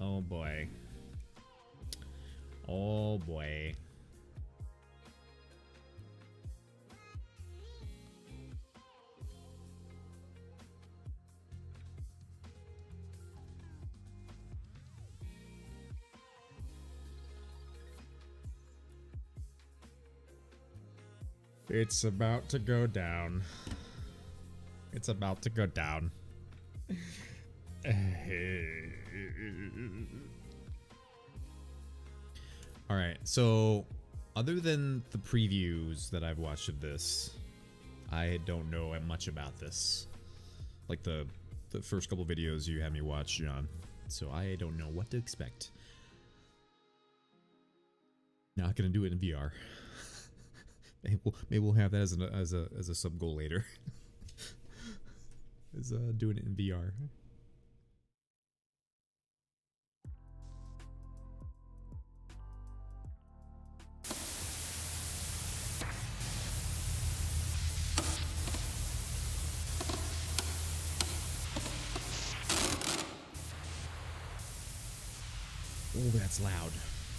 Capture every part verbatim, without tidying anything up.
Oh boy. Oh boy. It's about to go down. It's about to go down. Alright, so other than the previews that I've watched of this, I don't know much about this. Like the, the first couple videos you had me watch, John. So I don't know what to expect. Not gonna do it in V R. Maybe we'll, maybe we'll have that as a as a as a sub goal later. Is uh, doing it in V R. Oh, that's loud.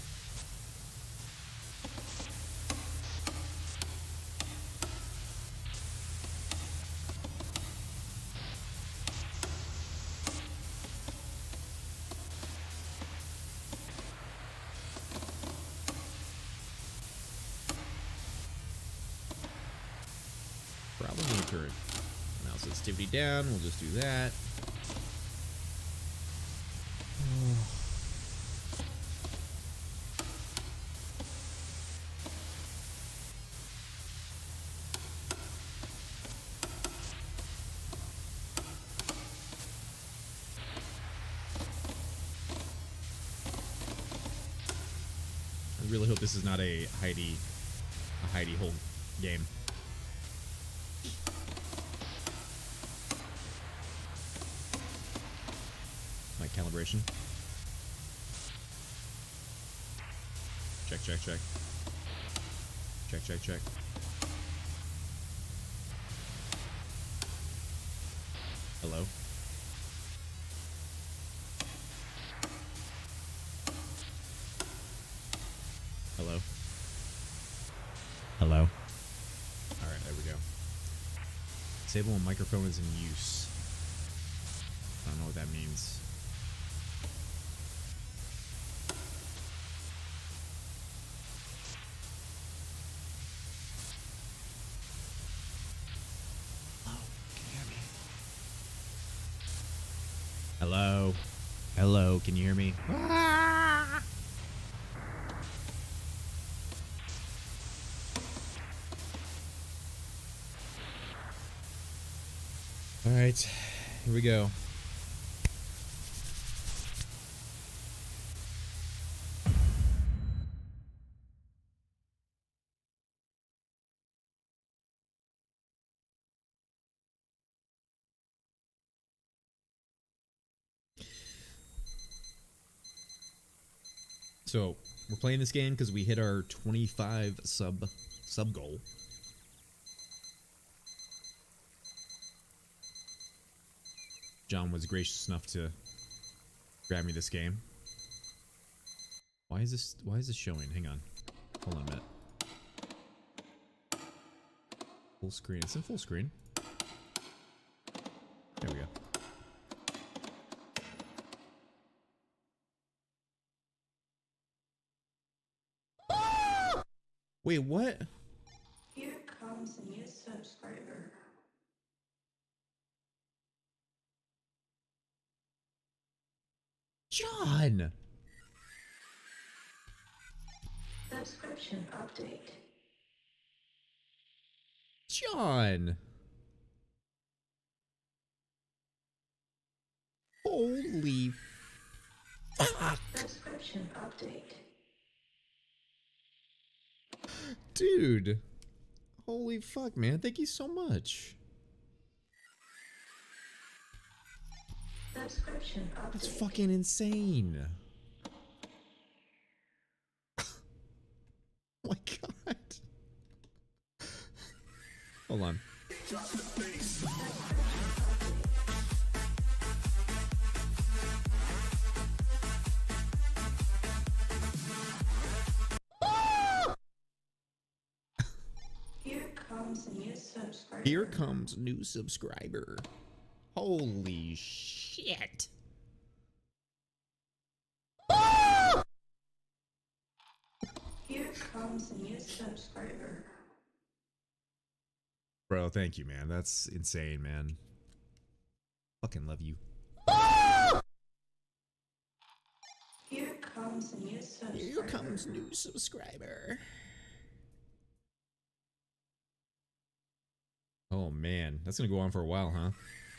Problem occurred. Mouse sensitivity down. We'll just do that. Oh. I really hope this is not a Heidi, a Heidi hole game. My calibration. Check, check, check. Check, check, check. Hello? Hello? Hello? Alright, there we go. Disable when microphone is in use. I don't know what that means. Hello? Hello, can you hear me? Ah! All right, here we go. So we're playing this game because we hit our twenty-five sub sub goal. John was gracious enough to grab me this game. Why is this? Why is this showing? Hang on. Hold on a minute. Full screen. It's in full screen. There we go. Wait, what? Here comes a new subscriber. John! Subscription update. John! Holy fuck! Subscription update. Dude! Holy fuck, man. Thank you so much. Subscription update. That's fucking insane. Oh my god. Hold on. comes a new subscriber. Here comes new subscriber. Holy shit. Here comes a new subscriber. Bro, thank you, man. That's insane, man. Fucking love you. Here comes a new subscriber. Here comes new subscriber. Oh man, that's gonna go on for a while, huh?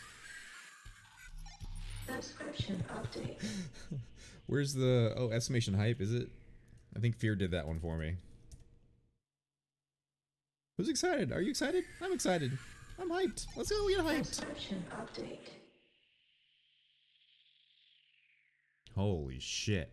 Subscription update. Where's the oh estimation hype? Is it? I think Fear did that one for me. Who's excited? Are you excited? I'm excited. I'm hyped. Let's go get hyped. Subscription update. Holy shit.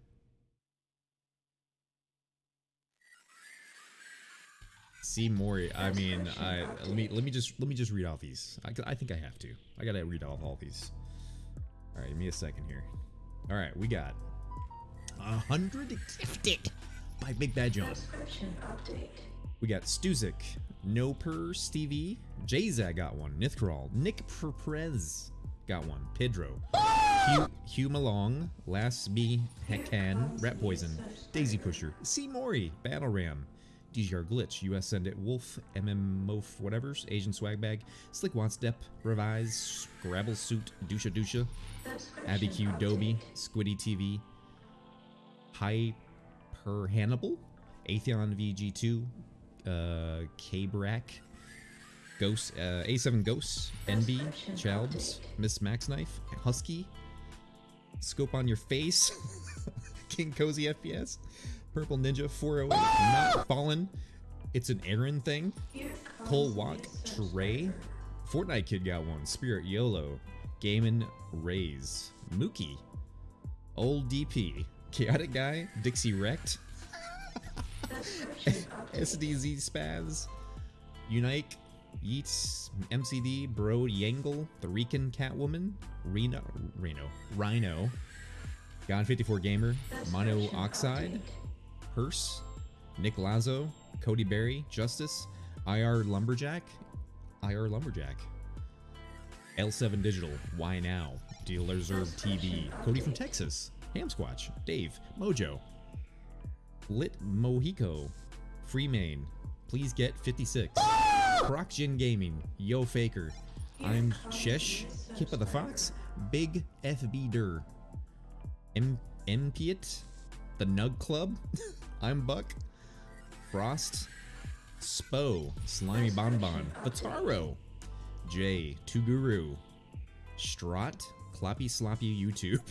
See Mori. I mean, I let me let me just let me just read all these. I, I think I have to. I gotta read all, all these. All right, give me a second here. All right, we got a hundred gifted by Big Bad John. Subscription update. We got Stuzik, No Per Stevie, Jayzag got one, Nithcrawl, Nick Perez got one, Pedro, Hugh, Hugh Malong, Last B Hekan, Rat Poison, Daisy Pusher, C Mori, Battle Ram, D G R Glitch, U S Send It, Wolf, M M Mof, whatever's, Asian Swag Bag, Slick Wants Dep, Revise, Gravel Suit, Dusha Dusha, Abby Q, Dobie, Squiddy T V, Hyper Hannibal, Atheon V G two, uh, K-Brack, Ghost, uh, A seven Ghosts, N B, Chalbs, Miss Max Knife, Husky, Scope on Your Face, King Cozy F P S, Purple Ninja four oh eight, Not Fallen, It's an Aaron Thing, Cole Walk, Trey, Fortnite Kid got one, Spirit YOLO, Gaiman Rays, Mookie, Old D P, Chaotic Guy, Dixie Wrecked, S D Z Spaz, Unike, Yeats, M C D, Bro Yangle, The Rican Catwoman, Reno, Reno, Rhino, God fifty-four Gamer, Mono Oxide, Hearse, Nick Lazo, Cody Berry, Justice, I R Lumberjack, I R Lumberjack, L seven Digital, Why Now, Dealer's Herb T V, Cody from Texas, Hamsquatch, Dave, Mojo, Lit Mohico, Freemain, Please Get fifty-six, Procgen Gaming, Yo Faker, I'm Shesh, Kip of the Fox, Big F B Dur, M Mpiet, The Nug Club, I'm Buck, Frost, Spo, Slimy Bonbon, Vataro, J, Two Guru, Strot, Clappy Sloppy YouTube.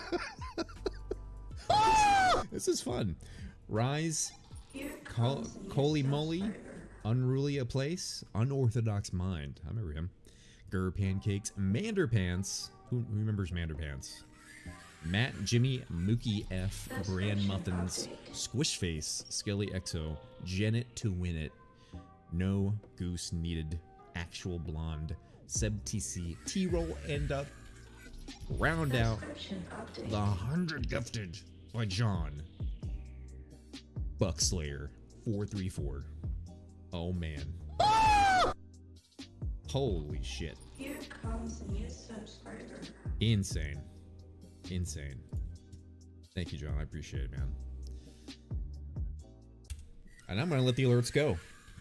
This is fun. Rise, Col Coley Moly, Unruly a Place, Unorthodox Mind. I remember him. Gur Pancakes, Manderpants. Who, who remembers Manderpants? Matt, Jimmy, Mookie F, Brand Muffins, Squish Face, Skelly Exo, Janet to Win It, No Goose Needed, Actual Blonde, Seb T C, T-Roll, and up, round out the hundred gifted by John. Buckslayer four three four. Oh man. Holy shit. Here comes a new subscriber. Insane. Insane. Thank you, John. I appreciate it, man. And I'm gonna let the alerts go.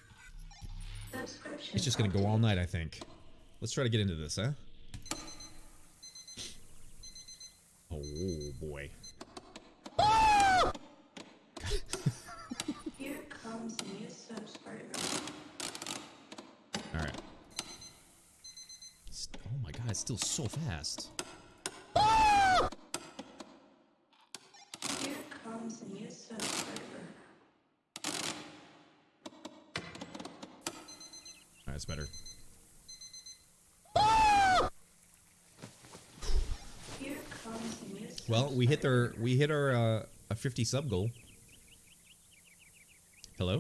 It's just gonna go all night, I think. Let's try to get into this, huh? Oh boy. Here comes a new subscriber. Alright. Oh my god, it's still so fast. Here comes a new subscriber. Alright, that's better. Here comes a new Well, we hit our we hit our uh, a fifty sub goal. Hello?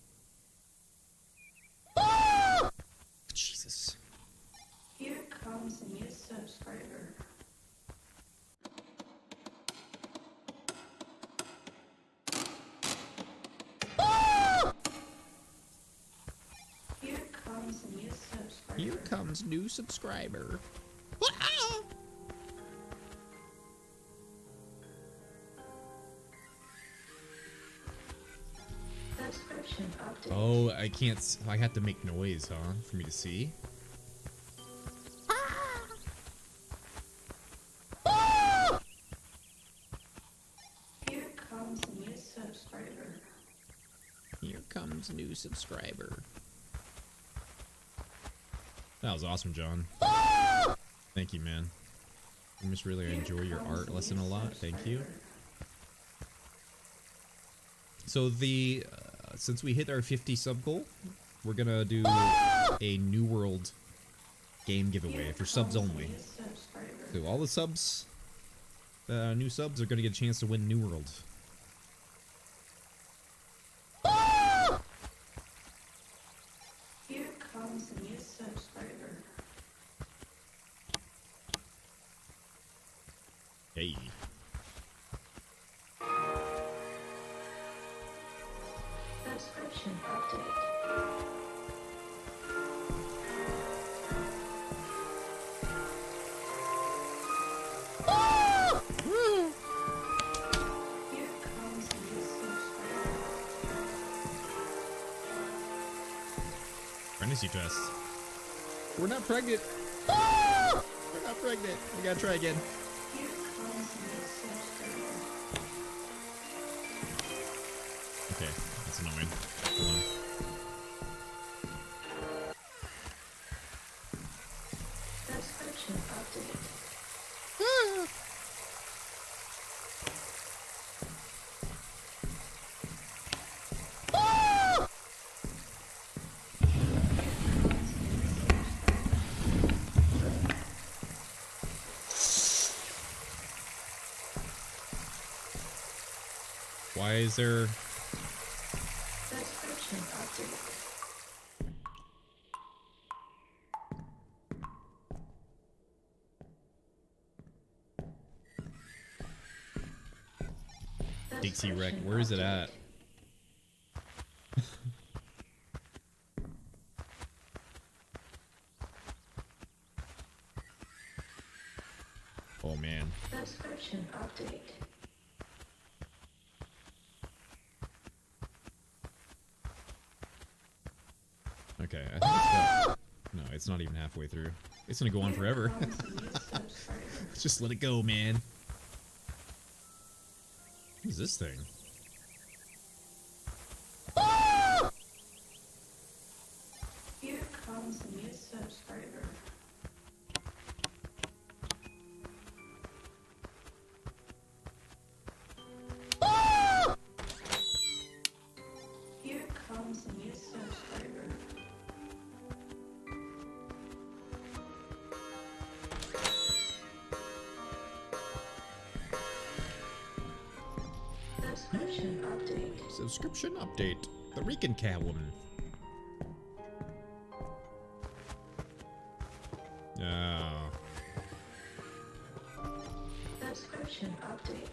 Jesus. Here comes a new subscriber. Here comes new subscriber. Subscription update. Oh, I can't. s- I have to make noise, huh, for me to see. Here comes a new subscriber. Here comes new subscriber. That was awesome, John. Thank you, man. I just really enjoy your art lesson a lot. Thank you. So the uh, since we hit our fifty sub goal, we're gonna do a New World game giveaway for subs only. So all the subs, uh, new subs are gonna get a chance to win New World. Here comes a new subscriber. Hey. Subscription update. Here comes a new subscriber. Pregnancy test. We're not pregnant. We're not pregnant. We gotta try again. Here comes a new subscriber. Okay, that's annoying. Hold on. Subscription update. Why is there? Subscription update. Dixie Wreck, where is it at? Oh man. Subscription update. Okay, I think it's about, no, it's not even halfway through. It's gonna go on forever. Comes a new subscriber. Just let it go, man. What is this thing? Here comes a new subscriber. Here comes a new subscriber. Subscription update. Subscription update. The Rican Catwoman. Oh. Subscription update.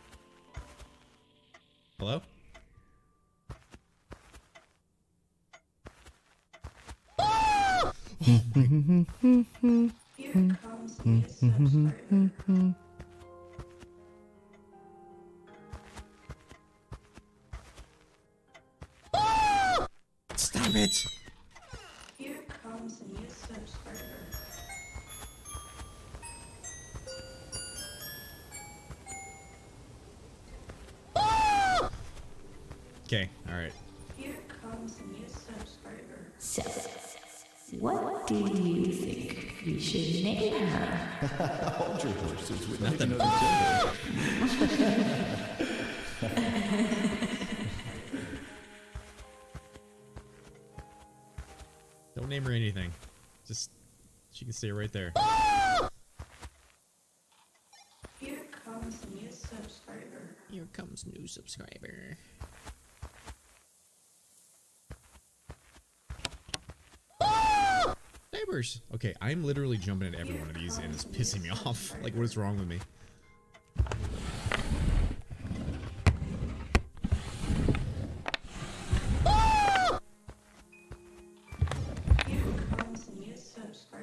Hello? Here comes a new subscriber. Stop it! Here comes a new subscriber. Okay, alright. Here comes a new subscriber. So, what do you think we should name her? Hold your horses. We don't Nothing. even know the gender. Don't name her anything. Just, she can stay right there. Here comes a new subscriber. Here comes new subscriber. Neighbors! Okay, I'm literally jumping at every one of these and it's pissing me off. Like, what is wrong with me? Here comes a new subscriber.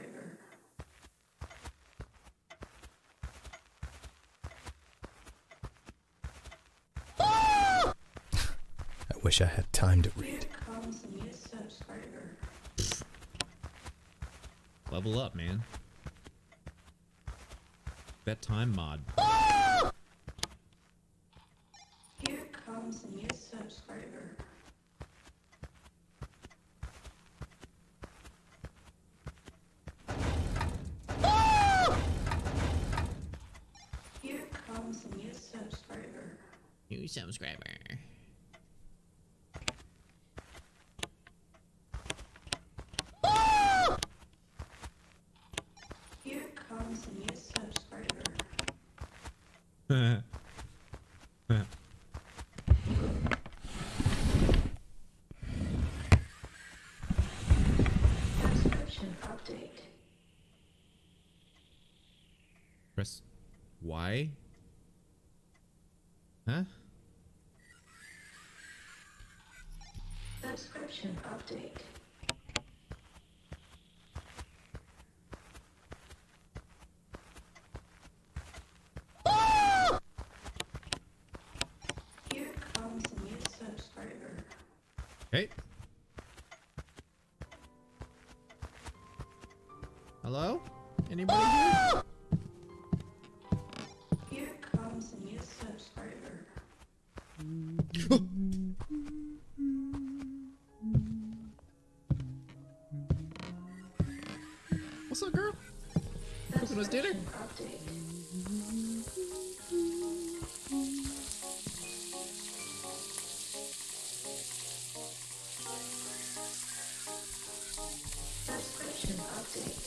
wish I had time to read. Here comes a new subscriber. Level up, man. That time mod. Here comes a new subscriber. Here comes a new subscriber. New subscriber. Here comes a new subscriber. Subscription update. Press Y? Huh? Subscription update. Here comes a new subscriber. Hey. Hello? Anybody here? Here comes a new subscriber. What's up, girl? Cooking us dinner? Subscription update. Subscription update.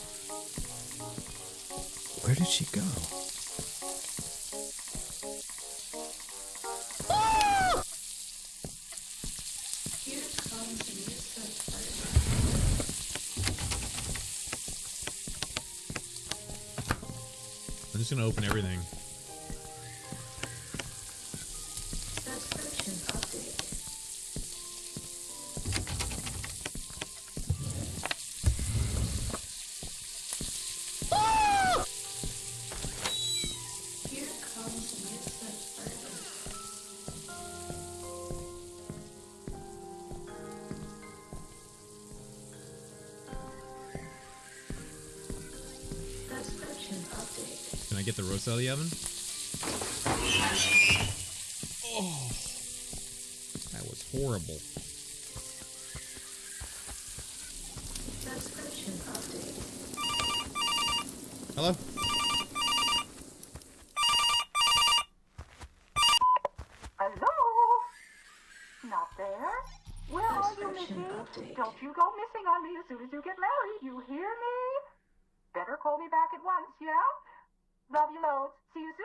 Where did she go? Here comes a new subscriber. I'm just gonna open everything. Subscription update. Here comes a new subscriber. Subscription update. Can I get the roast out of the oven? Oh, that was horrible. Subscription update. Hello? Hello? Not there? Where are you, Subscription Mickey? update. Don't you go missing on me as soon as you get married, you hear me? Better call me back at once, yeah? Love you loads. See you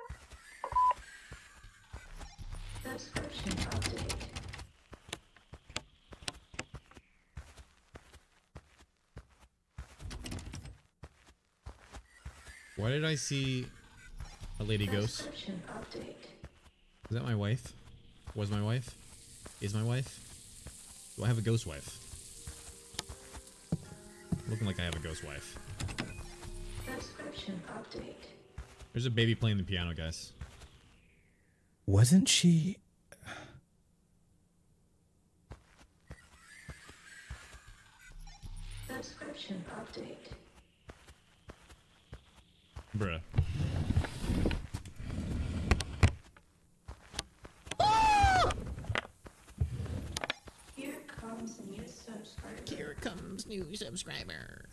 soon. Subscription update. Why did I see a lady ghost? Subscription update. Is that my wife? Was my wife? Is my wife? Do I have a ghost wife? Looking like I have a ghost wife. Subscription update. There's a baby playing the piano, guys. Wasn't she... Subscription update. Bruh. Here comes a new subscriber. Here comes new subscriber.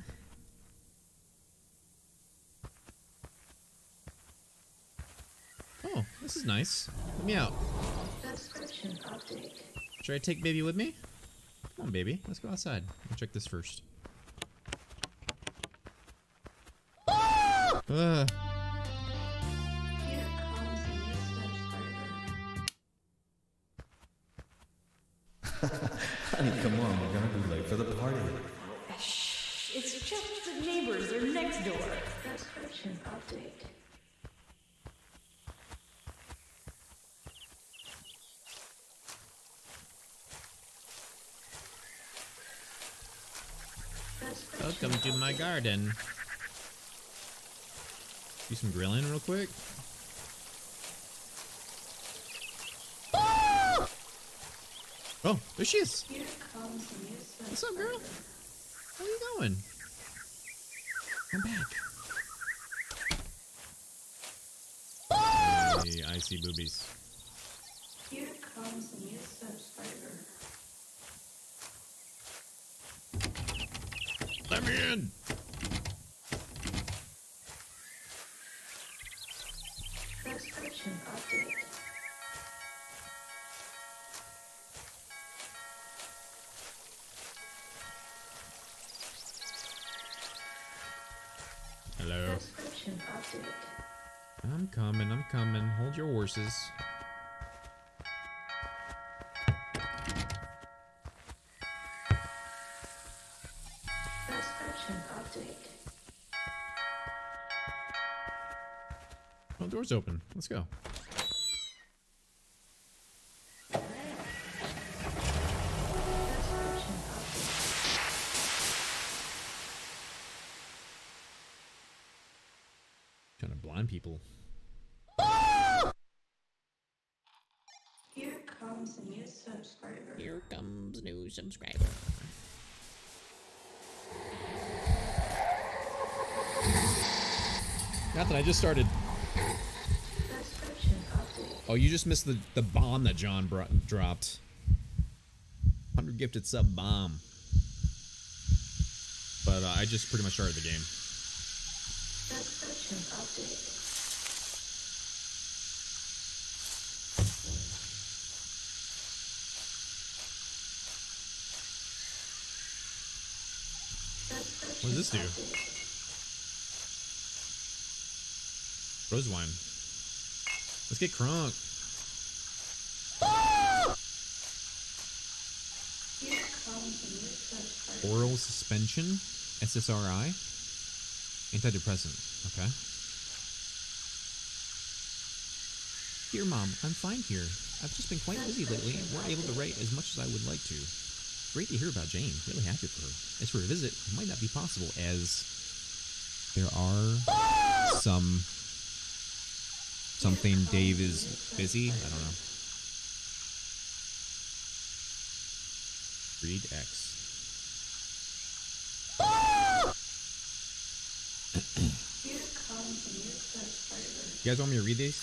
Oh, this is nice. Let me out. Subscription update. Should I take baby with me? Come on, baby. Let's go outside. I'll check this first. Uh, Here comes a new subscriber. Honey, come on, we're gonna be late for the party. Shh, it's just the neighbors. They're next door. Subscription update. Subscription welcome to my update. garden. Do some grilling real quick. Oh, there she is. Here comes a new subscriber. What's up, girl? Where you going? I'm back. Hey, I see boobies. Here comes a new subscriber. Let me in. Subscription update. Hello. Subscription update. I'm coming, I'm coming. Hold your horses. Subscription update. Oh, door's open. Let's go. Subscription update. Trying to blind people. Here comes a new subscriber. Here comes new subscriber. Nothing, I just started. Subscription update. Oh, you just missed the, the bomb that John brought, dropped. one hundred gifted sub bomb. But uh, I just pretty much started the game. Subscription update. What does this do? Rose wine. Let's get crunk. Here comes a new subscriber. Oral suspension. S S R I. Antidepressant. Okay. Dear Mom, I'm fine here. I've just been quite busy lately and weren't able to write as much as I would like to. Great to hear about Jane. Really happy for her. As for a visit, it might not be possible as there are some something Dave is busy. I don't know. Read X. Here comes a new subscriber. You guys want me to read these?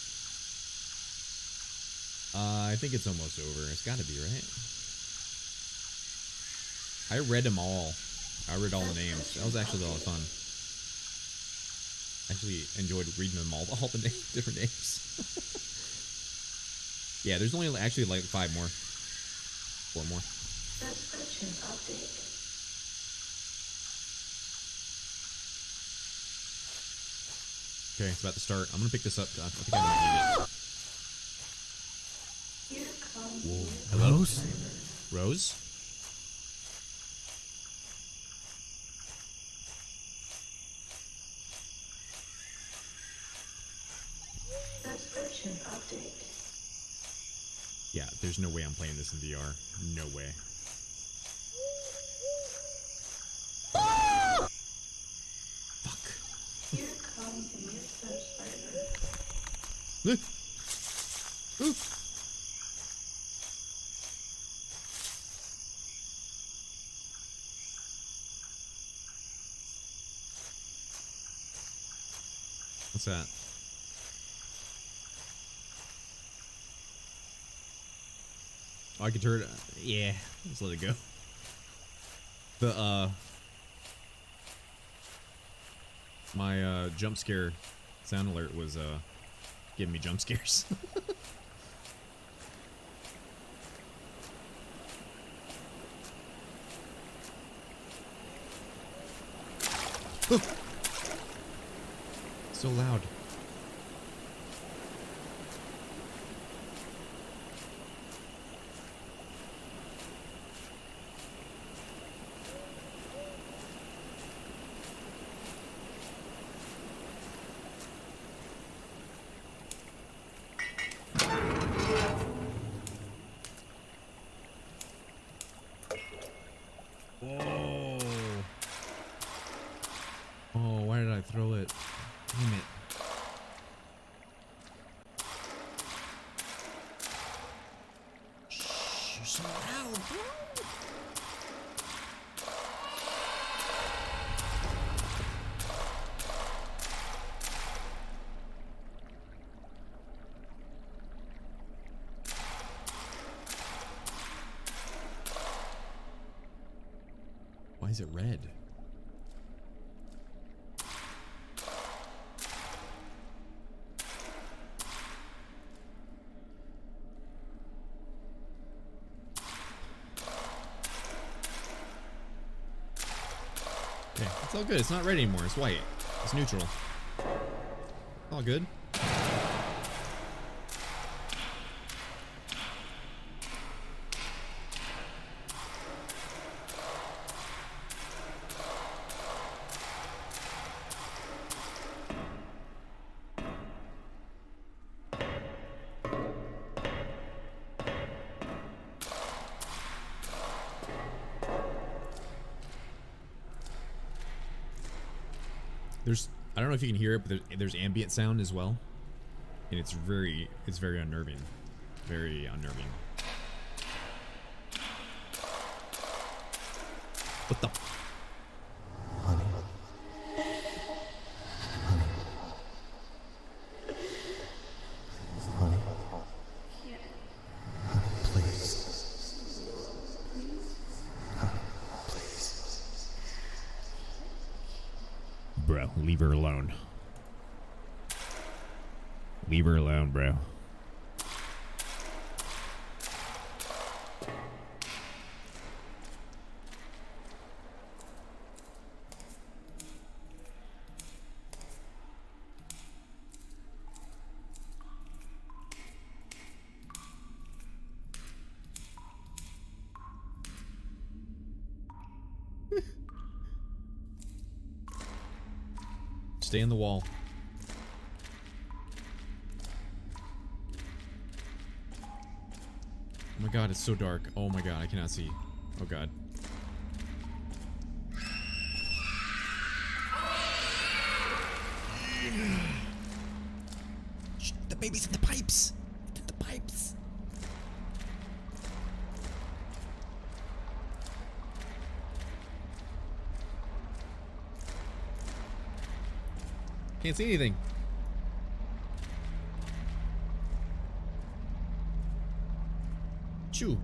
Uh, I think it's almost over. It's got to be, right? I read them all. I read all the names. That was actually a lot of fun. Actually enjoyed reading them all, all the na- different names. Yeah, there's only actually like five more. Four more. Subscription update. Okay, it's about to start. I'm gonna pick this up. I think I might need it. Here comes Whoa. a new Hello? subscriber. Rose? Subscription update. Yeah, there's no way I'm playing this in V R. No way. Fuck. Here comes a new subscriber. Ooh. What's that? Oh, I can turn it. Yeah, let's let it go. The, uh... My, uh, jump scare sound alert was, uh, giving me jump scares. Oh. So loud. Whoa. Oh, why did I throw it? Damn it. You're so loud, bro. Why is it red? Okay, it's all good. It's not red anymore. It's white. It's neutral. All good. There's, I don't know if you can hear it, but there's, there's ambient sound as well, and it's very, it's very unnerving, very unnerving. What the? Honey. Honey. Honey. Honey, please. Honey, please. Bro, leave her alone. Leave her alone, bro. Stay in the wall. Oh my god, it's so dark. Oh my god, I cannot see. Oh god. Shh, the baby's in the pipes. It's in the pipes. Can't see anything. Chew.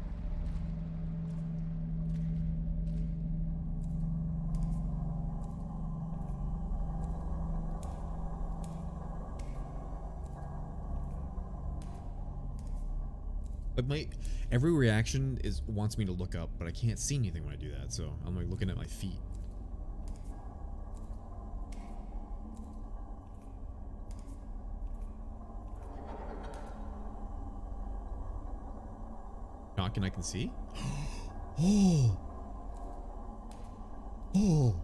But my every reaction is wants me to look up, but I can't see anything when I do that, so I'm like looking at my feet. Knocking, I can see. Oh. Oh.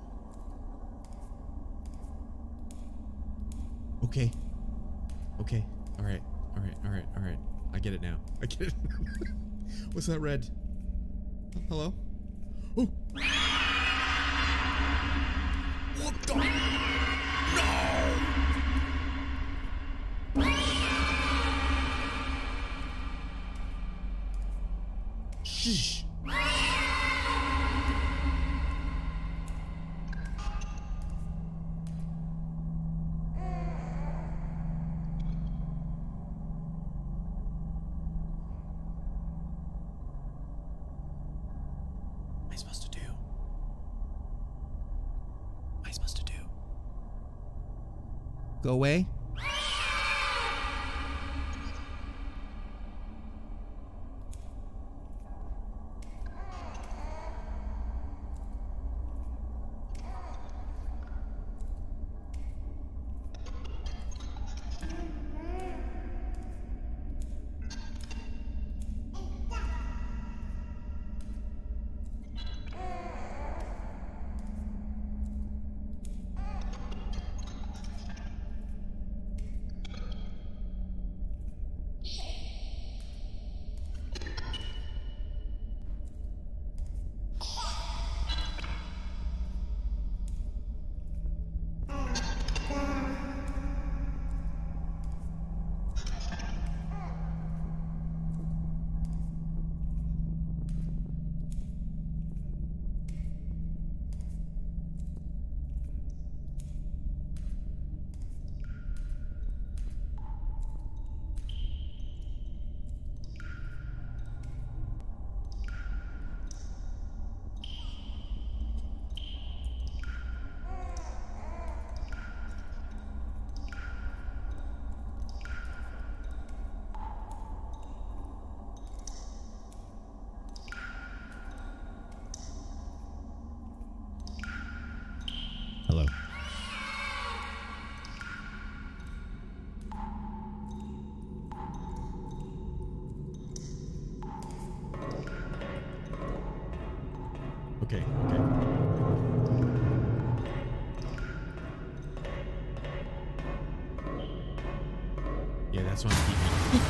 Okay. Okay. All right. All right. All right. All right. I get it now. I get it. What's that red? Hello? Oh. What the? No. Shh. What am I supposed to do? What am I supposed to do? Go away? Okay, okay. Yeah, that's what I'm keeping.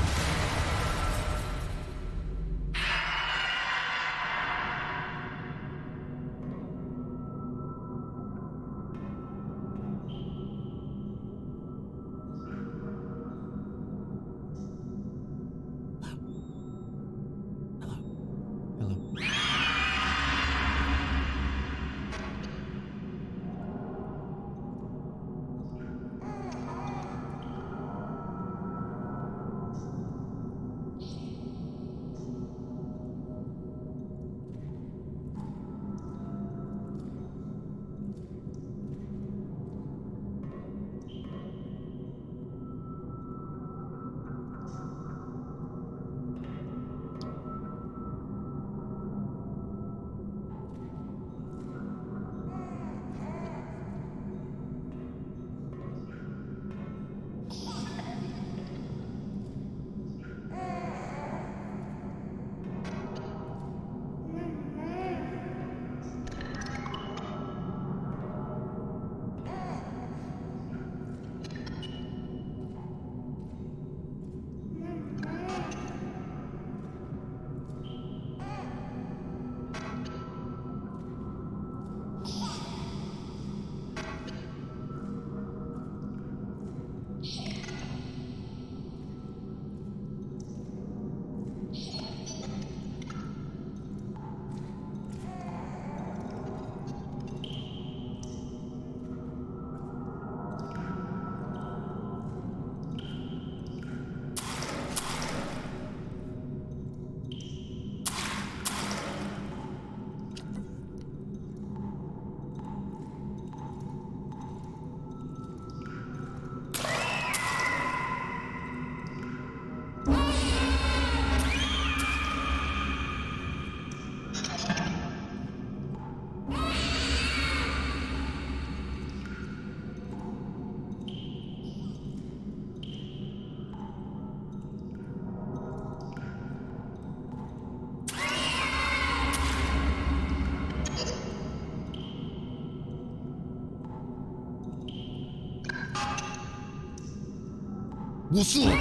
What's up?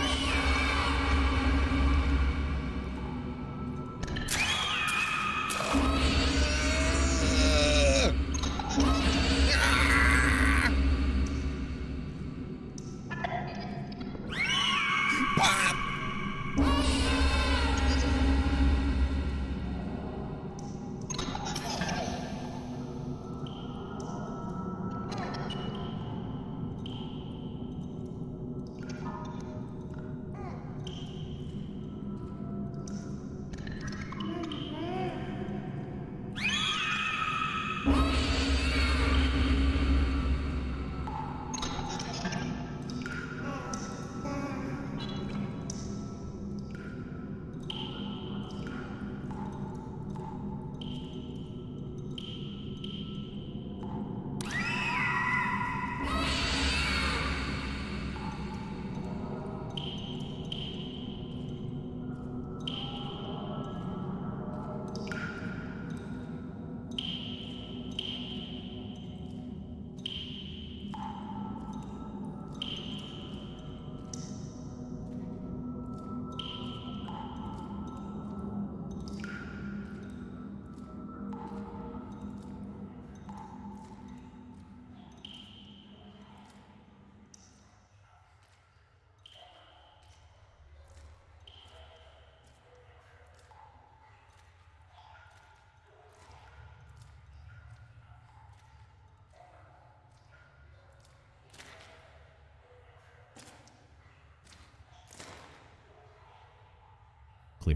Clear.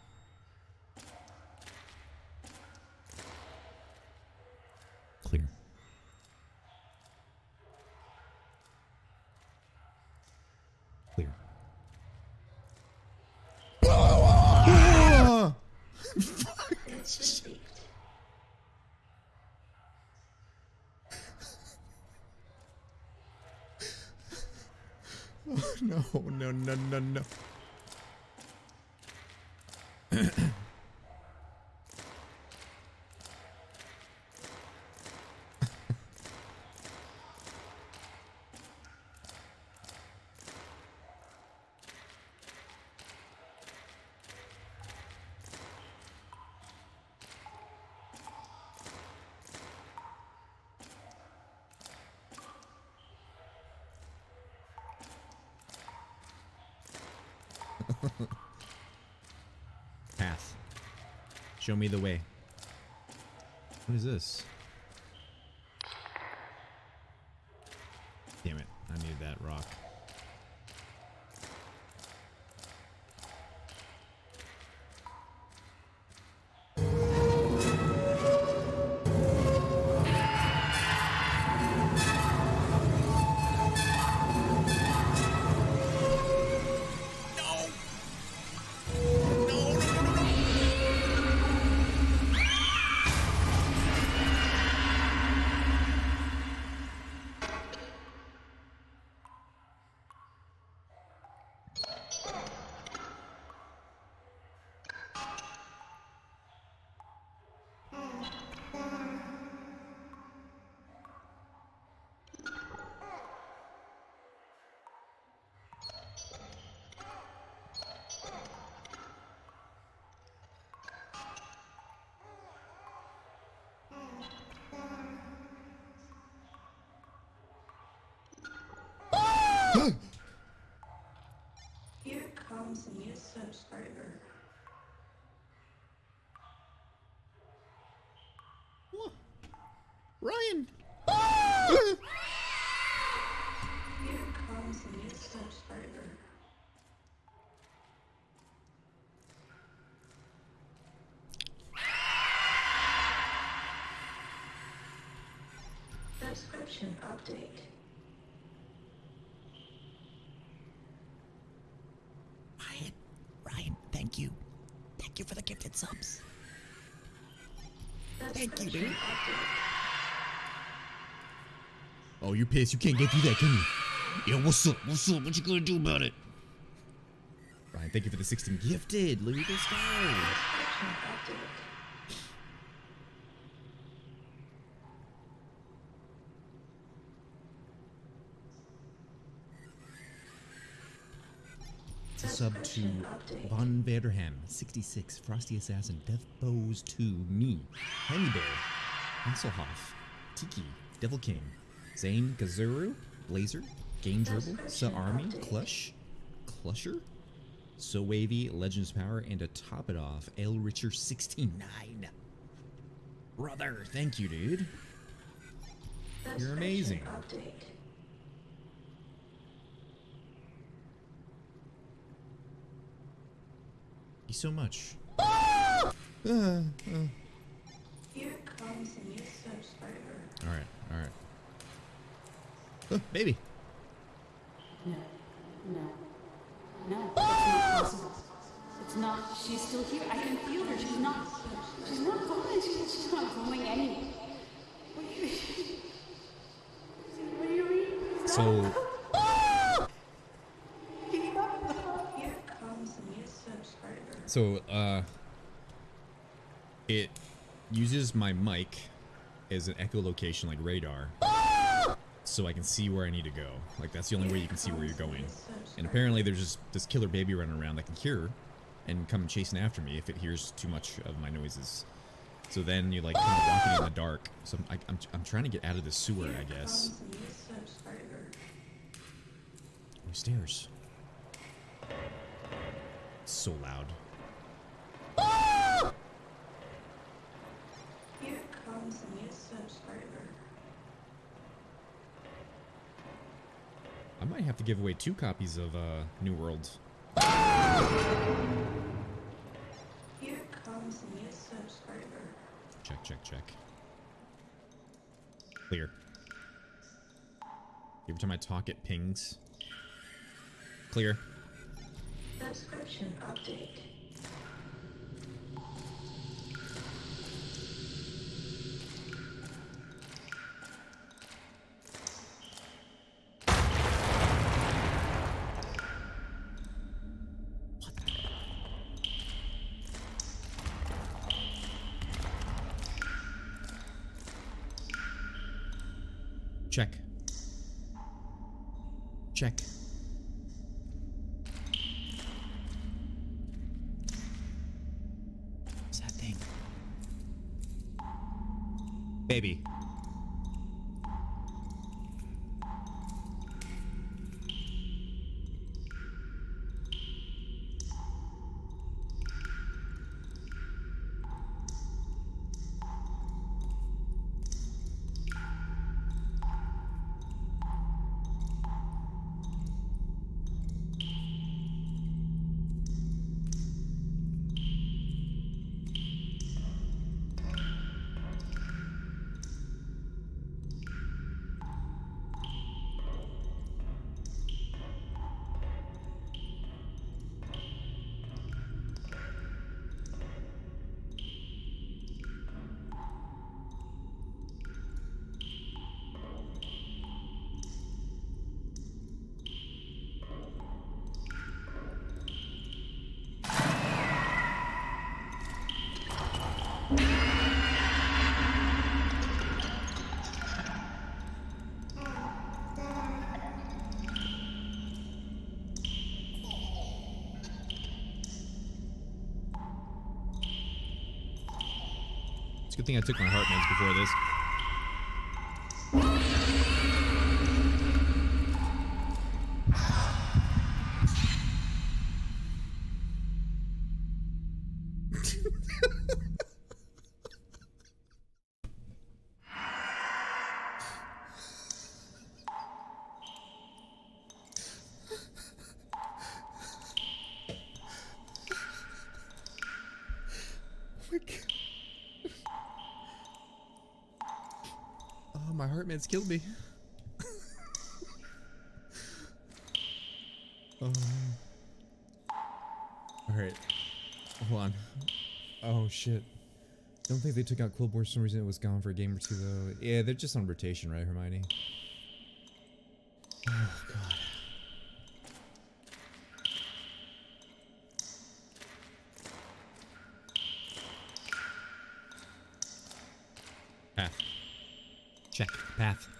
Clear. Clear. Ah! Oh, no, no, no, no, no. Path. Show me the way. What is this? Damn it. I need that rock. Here comes a new subscriber. Ryan! Here comes a new subscriber. Subscription update. Ryan, Ryan, thank you. Thank you for the gifted subs. Thank you, dude. Oh, you pissed. You can't get through that, can you? Yo, what's up? What's up? What you gonna do about it? Ryan, thank you for the sixteen gifted. Look at this guy. Subscription update. Sub to Von Vanderham, sixty-six, Frosty Assassin, Death Bows to me, Henny Bear, Hasselhoff, Tiki, Devil King, Zane Gazuru, Blazer, Game Dribble, Sa Army, Clush, Clusher, So Wavy, Legends Power, and to top it off, El Richer sixty-nine. Brother, thank you, dude. You're amazing. Update. Thank you so much. Uh, uh. Here comes a new subscriber. All right, all right. Oh, baby. No, no, no, that's not possible. It's not, she's still here. I can feel her. She's not, she's not going. She's, she's not going anywhere. What do you, what do you mean? So, Here comes a new subscriber. so, uh, it uses my mic as an echolocation, like radar, so I can see where I need to go. Like, that's the only way you can see where you're going. And apparently there's just this killer baby running around that can hear and come chasing after me if it hears too much of my noises. So then you're like kind of walking in the dark. So I'm, I, I'm, I'm trying to get out of the sewer, I guess. Comes a new subscriber. Oh, stairs. It's so loud. Here comes a new subscriber. I might have to give away two copies of uh, New World. Here comes a new subscriber. Check, check, check. Clear. Every time I talk, it pings. Clear. Subscription update. Check. Check. What's that thing? Baby. Good thing I took my heart meds before this. Oh, my heart meds killed me. um, Alright. Hold on. Oh, shit. Don't think they took out Quillboar for some reason. It was gone for a game or two, though. Yeah, they're just on rotation, right, Hermione? Oh, God. Path. Check. Path.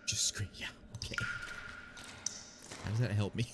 Just scream. Yeah. Okay. How does that help me?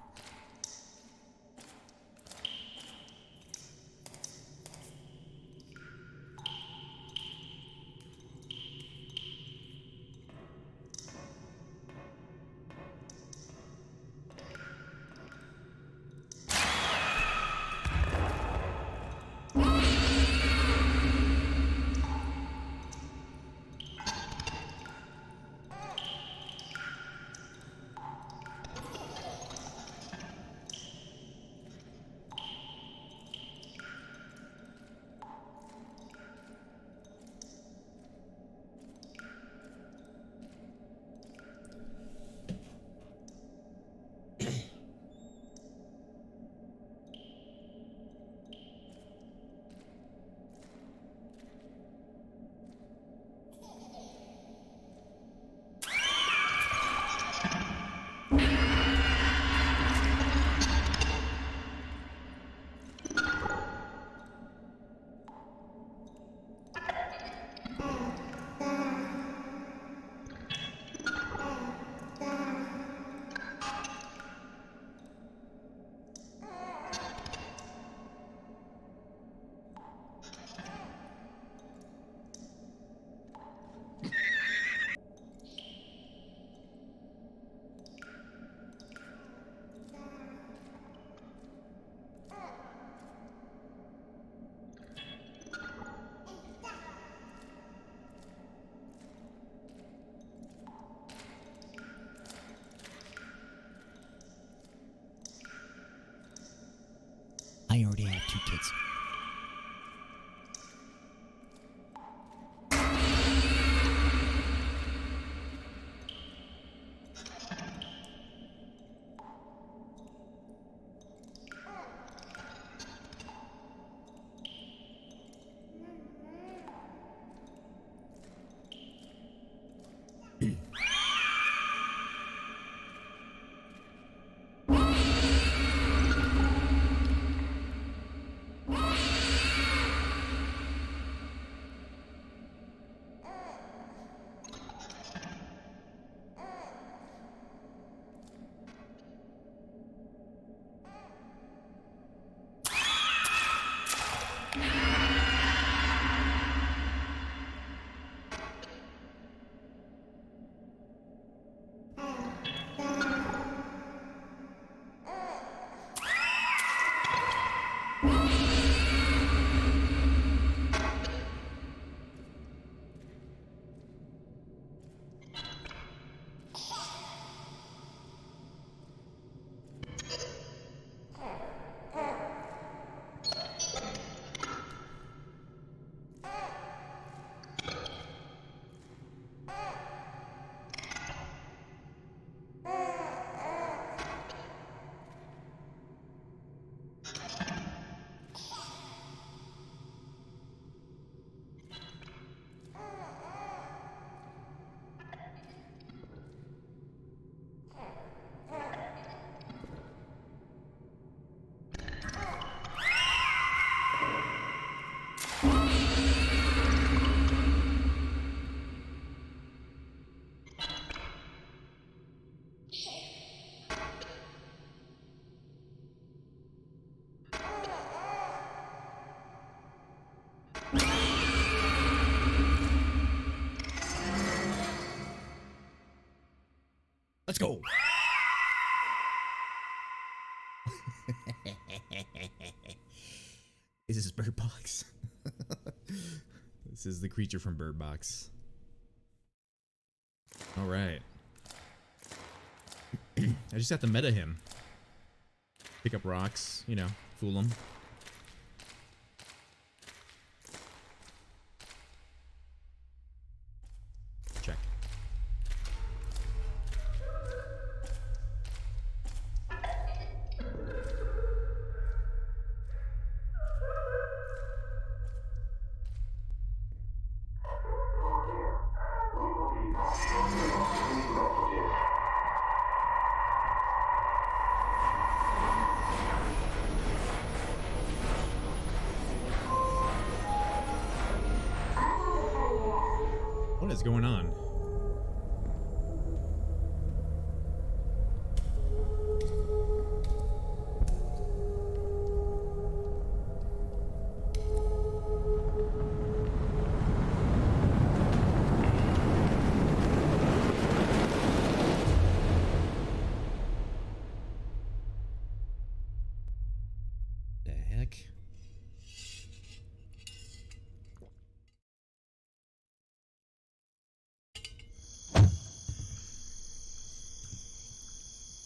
I already have two kids. Let's go. Is this Bird Box? This is the creature from Bird Box. All right. I just have to meta him. Pick up rocks, you know, fool him. Check. What is going on?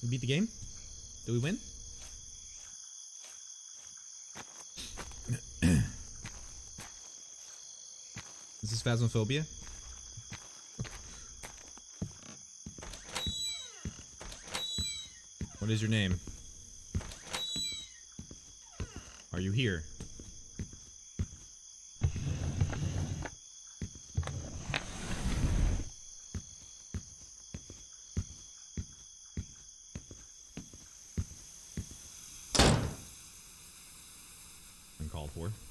We beat the game? Did we win? Is this Phasmophobia? What is your name? Are you here? Uncalled for.